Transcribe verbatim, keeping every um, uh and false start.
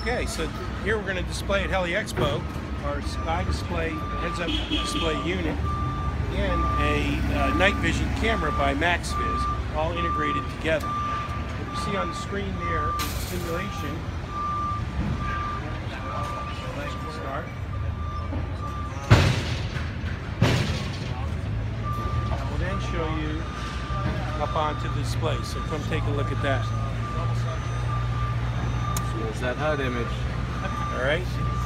Okay, so here we're going to display at Heli-Expo our SKYDISPLAY heads-up display unit and a uh, night vision camera by Max-Viz, all integrated together. What you see on the screen there is a simulation. Let's start. I will then show you up onto the display, so come take a look at that. There's that H U D image. All right.